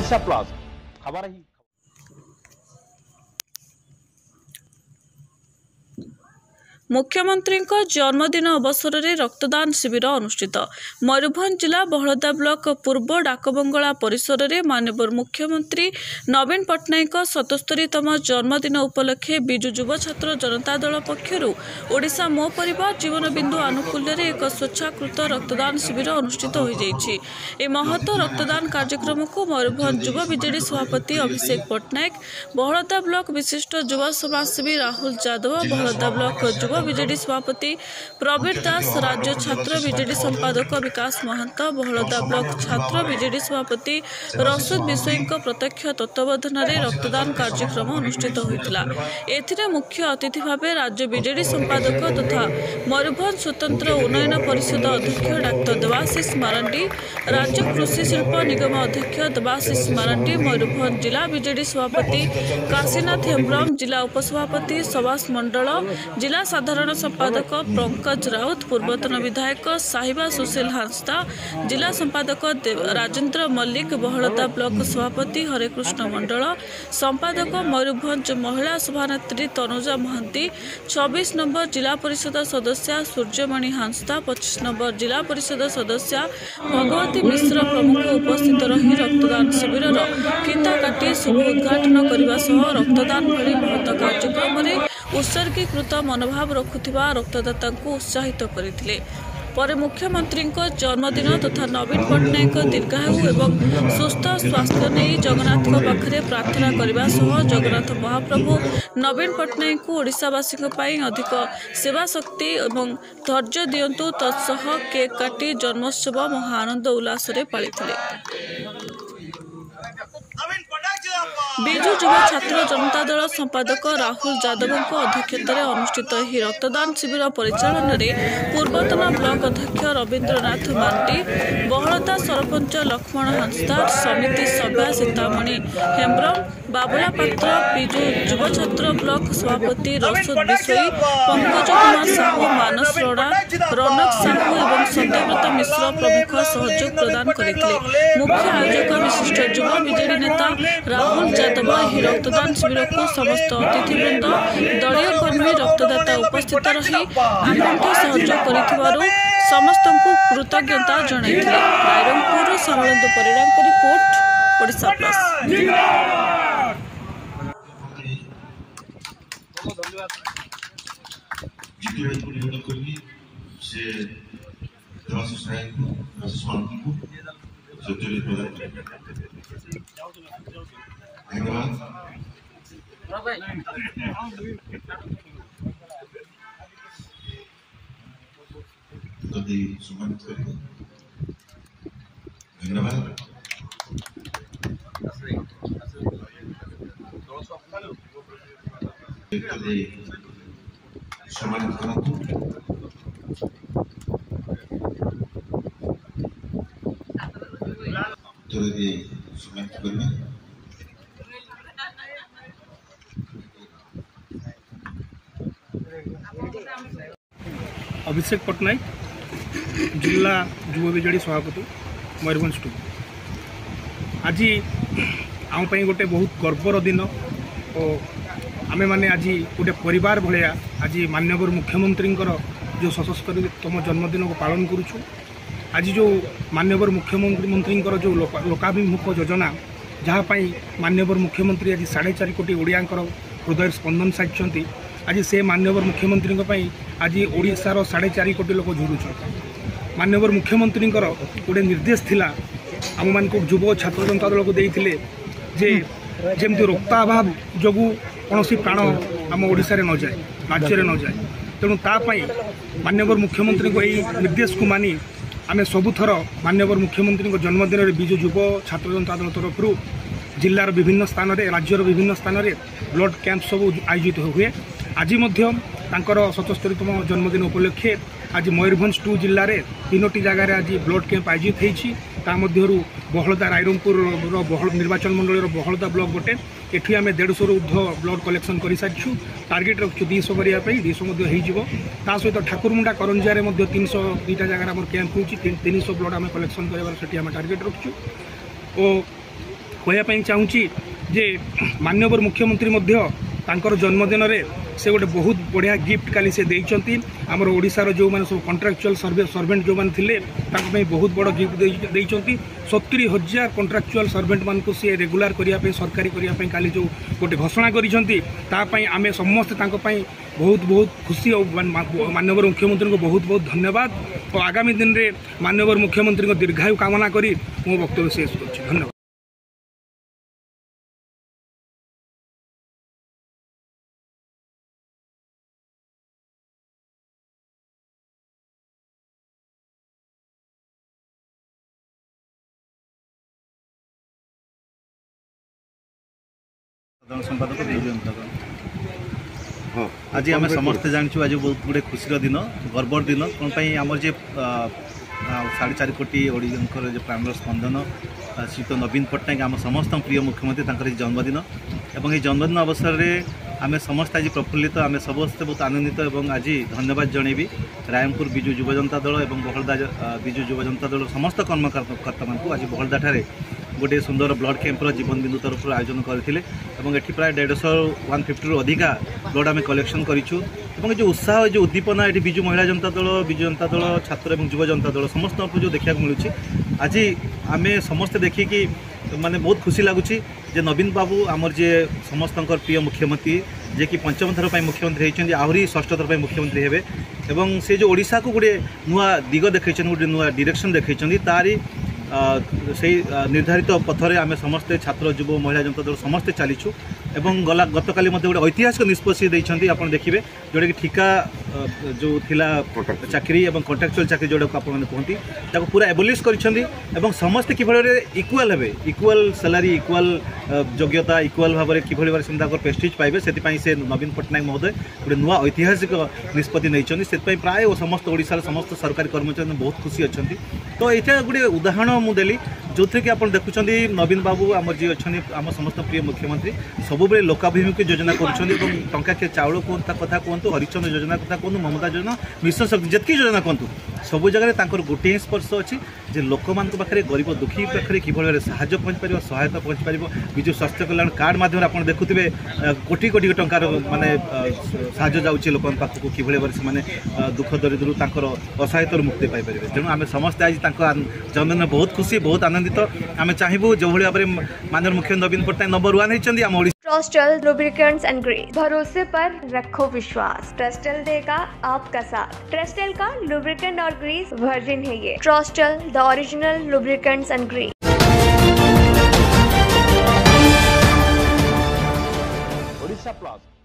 Odisha plus खबर ही मुख्यमंत्री जन्मदिन अवसर में रक्तदान शिविर अनुष्ठित मयूरभंज जिला बहलदा ब्लॉक पूर्व डाकबंगला परिसर में माननीय मुख्यमंत्री नवीन पट्टनायक 77तम जन्मदिन उपलक्षे बिजु युव छात्र जनता दल पक्षर ओडिशा मो परिवार जीवन बिंदु आनुकूल्य एक स्वेच्छाकृत रक्तदान शिविर अनुष्ठित हो जाइछि। ए महत्व रक्तदान कार्यक्रम को मयूरभंज युवा बीजेडी सभापति अभिषेक पट्टनायक, बहलदा ब्लॉक विशिष्ट युवा समाजसेवी राहुल यादव, बहलदा ब्लॉक युवा बीजेडी सभापति प्रवीर दास, राज्य छात्र बीजेडी संपादक विकास महंत, बहलदा ब्लॉक छात्र बीजेडी सभापति रसूद विषय प्रत्यक्ष तत्वावधान में रक्तदान कार्यक्रम अनुष्ठित होता। एथिरे मुख्य अतिथि भाव राज्य बीजेडी संपादक तथा मयूरभंज स्वतंत्र उन्नयन परिषद अध्यक्ष डाक्टर देवाशीष मारांडी, राज्य कृषि शिल्प निगम अध्यक्ष देवाशीष मारांडी, मयूरभंज जिला बीजेडी सभापति काशीनाथ हेम्ब्रम, जिला उपसभापति सुभाष मंडल, जिला साधारण संपादक पंकज राउत, पूर्वतन विधायक साहिबा सुशील हांसदा, जिला संपादक राजेंद्र मल्लिक, बहलदा ब्लॉक सभापति हरेकृष्ण मंडल, संपादक मयूरभंज महिला सभानेत्री तनुजा महंती, 26 नंबर जिला परिषद सदस्य सूर्यमणि हांसदा, 25 नंबर जिला परिषद सदस्य भगवती मिश्र प्रमुख उपस्थित रही रक्तदान शिविर फीता काटी शुभ उद्घाटन करने सह रक्तदान भली महत्व कार्यक्रम में उत्सर्गीकृत मनोभाव रखुथिबा रक्तदाता को उत्साहित करथिले। पर मुख्यमंत्री जन्मदिन तथा नवीन पट्टनायक दीर्घायु एवं सुस्थ स्वास्थ्य नहीं जगन्नाथ पाखे प्रार्थना करने सह जगन्नाथ महाप्रभु नवीन पट्टनायक को ओडिशावासी अधिक सेवा शक्ति एवं धैर्य दियंतु तत्सह केक काटी जन्मोत्सव महा आनंद उल्लास पालिथिले। बिजु युव छात्र जनता दल संपादक राहुल यादव अध्यक्षत अनुष्ठित यह रक्तदान शिविर परिचालन में पूर्वतन ब्लॉक अध्यक्ष रवींद्रनाथ मांडी, बहलदा सरपंच लक्ष्मण हांसदा, समिति सभ्या सीतामणि हेम्ब्रम, बाबुला पात्र, बिजु युव छात्र ब्लॉक सभापति रसूद विषयी, पंकज कुमार साहू, मानस रोड़ा, रौनक साहू और सत्यव्रत मिश्र प्रमुख सहयोग प्रदान करते। मुख्य आयोजक विशिष्ट युवा बीजेडी नेता राहुल यादव यह रक्तदान शिविर को समस्त अतिथिवृंद दलीय कर्मी रक्तदाता उपस्थित रही आकंठ सहयोग कर समस्त कृतज्ञता जणाइथिले। Rairangpur Samalandu Parida report Odisha plus. धन्यवाद। सम्मानित अभिषेक पट्टनायक जिला युवा बीजेडी सभापति मयूरभंज 2 आज आम गोटे बहुत गर्वर दिन और आमे माने आज गोटे परिवार भाया आज माननीय मुख्यमंत्री जो 77तम जन्मदिन को पालन करुछु। आज जो माननीय मुख्यमंत्री जो लोकाभिमुख योजना जहाँपाई माननीय मुख्यमंत्री आज 4.5 कोटी ओडिया हृदय स्पंदन साधि आज से माननीय मुख्यमंत्री आज ओडिशार 4.5 कोटी लोक झुरुछ। माननीय मुख्यमंत्री गोटे निर्देश थिला आम मान युव छात्र जनता दल को देइथिले जे जेमती रक्ताभाव जो कौन प्राण आम ओडिशा न जाए राज्य न जाए तेणु तापाई माननीय मुख्यमंत्री को यही निर्देश को मानी आम सबुथर माननीय मुख्यमंत्री जन्मदिन में बिजु युव छात्र जनता दल तरफ जिलार विभिन्न स्थान में राज्यर विभिन्न स्थान में ब्लड कैंप सब आयोजित हुए। आज 77तम जन्मदिन उपलक्षे आज मयूरभंज 2 जिले में 3टी जगार आज ब्लड कैंप आयोजित होती। बहलदा रायरंगपुर निर्वाचन मंडल बहलदा ब्लॉक गोटे एठी आम 150 ऊर्ध्व ब्लड कलेक्शन कर सारी टार्गेट रखु 200 करने 200 हो सहित ठाकुरमुंडा करंजिया 302 जगार कैंप हो 300 ब्लड आम कलेक्शन कर टार्गेट रखु। कहवाई चाहूँगी जे माननीय मुख्यमंत्री मध्य तांकर जन्मदिन रे से गोटे बहुत बढ़िया गिफ्ट काली से देइचंती हमर ओडिसा जो माने सब कॉन्ट्रैक्चुअल सर्वेंट जो माने थिले तांको पे बहुत बड़ गिफ्ट देइचंती 70,000 कॉन्ट्रैक्चुअल सर्वेंट मान को से रेगुलर करिया पे सरकारी करिया पे काली जो गोटे घोषणा करिसंती ता पई आमे समस्त तांको पई बहुत बहुत खुशी और माननीय मुख्यमंत्री को बहुत बहुत धन्यवाद और आगामी दिन रे माननीय मुख्यमंत्री को दीर्घायु कामना करी मो वक्तव्य शेष करछि। धन्यवाद। साधारण संपादक हाँ आज आम समस्ते जानूँ आज बहुत गुड़े खुशी दिन गर्वर दिन कौन आमर जे 4.5 कोटी ओडियंकर जो प्राणर स्पंदन श्रीयुत नवीन पट्टनायक आम समस्त प्रिय मुख्यमंत्री जन्मदिन एवं ये जन्मदिन अवसर में आम समस्त आज प्रफुल्लित आम समस्ते बहुत आनंदित और आज धन्यवाद जनइबी रायमपुर बिजु युव जनता दल और बहलदा बिजु युव जनता दल समस्त कर्मकर्ता मानक आज बहलदा ठारे गोटे सुंदर ब्लड कैंपर जीवन बिंदु तरफ आयोजन करते एटी प्राय 150 अधिका ब्लड आम कलेक्शन करूँ जो उत्साह जो उद्दीपना ये बिजु महिला जनता दल छात्र और युव जनता दल समस्त जो देखा मिलूँ आज आम समस्ते देखिकी माने बहुत खुशी लगुच जे नवीन बाबू आमर जे समस्त प्रिय मुख्यमंत्री जे कि 5म थर पर मुख्यमंत्री होती आहरी 6ठ थर पर मुख्यमंत्री हेबे एवं से जो ओडिशा को गोटे नुआ दिग देखते गोटे नुआ डायरेक्शन देखते तारी से निर्धारित पथरे आम समस्ते छात्र युव महिला जनता दल समस्ते चलीचु एवं गत काली गोटे ऐतिहासिक निष्पत्ति देते आप देखिए जोटा कि ठिका जो थिला चाकरी और कॉन्ट्रैक्चुअल चाकरी जोड़ा को आपने कहती पूरा एबोलिश कर समस्ते किभली इक्वाल हे इक्वाल सैलरी इक्वाल योग्यता इक्वाल भाव में किभली भाव प्रेस्टिज पाइबे से नवीन पट्टनायक महोदय गोटे नुआ ऐतिहासिक निष्पत्ति नहीं से प्राय समस्त ओडिशार समस्त सरकारी कर्मचारी बहुत खुशी अच्छा तो ये गोटे उदाहरण मुझे जो थी कि आप देखुं नवीन बाबू आम जी अच्छा आम समस्त प्रिय मुख्यमंत्री सब लोकाभिमुखी योजना कर के चाउल कथा कहतु हरिचंद्र योजना कथा कहतु ममता योजना मिशन शक्ति जितकी योजना कहतु सब जगह गोटे स्पर्श अच्छी जे लोक मान पाखे गरीब दुखी पाखे कि साहाय्य पहुँच पार सहायता पहुँच पार विजु स्वास्थ्य कल्याण कार्ड माध्यम आप देखुए कोटी कोटी टंकार माने साहाय्य जाऊँगी लोक पाखक कि से दुख दरिद्र असहायतार मुक्ति पाइपर तेणु आम समस्ते आज जन्मदिन बहुत खुशी बहुत आनंदित आम चाहबू जो भाव में माननीय मुख्यमंत्री नवीन पट्टनायक नंबर 1 होती आम ट्रस्टल लुब्रिकेंट्स एंड ग्रीस भरोसे पर रखो विश्वास। ट्रस्टल देगा आपका साथ। ट्रस्टल का लुब्रिकेंट और ग्रीस वर्जिन है ये। ट्रस्टल the original lubricants and grease. Odisha plus.